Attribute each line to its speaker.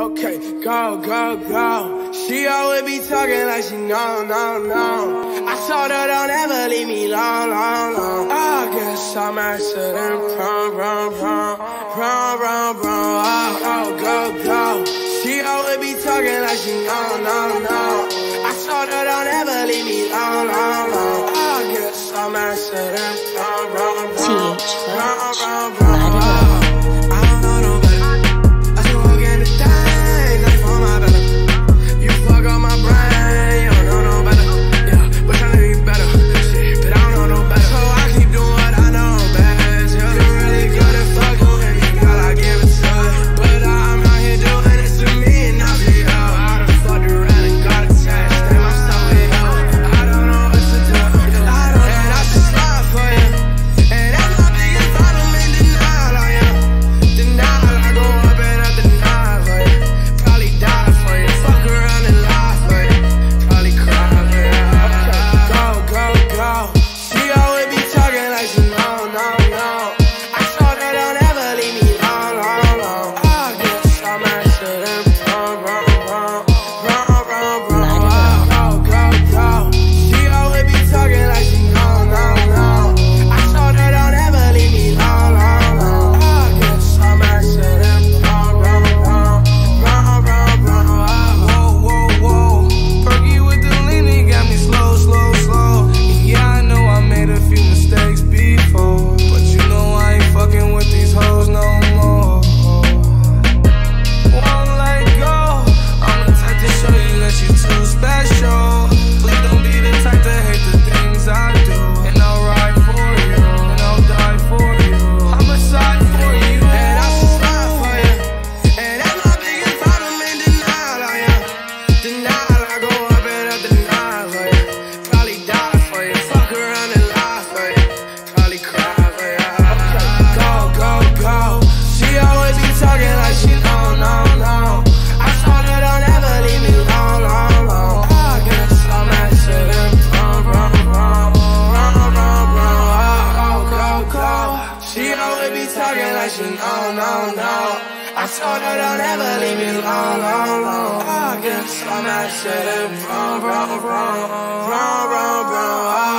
Speaker 1: Okay, go, go, go. She always be talking like she know. I told her don't ever leave me long. I guess I'm acting prom. Oh, go, go. She always be talking like she know. I told her don't ever leave me long. I guess I'm acting prom.
Speaker 2: THCLUTCH.
Speaker 1: I told her don't ever leave me long. I guess I'm acting prom.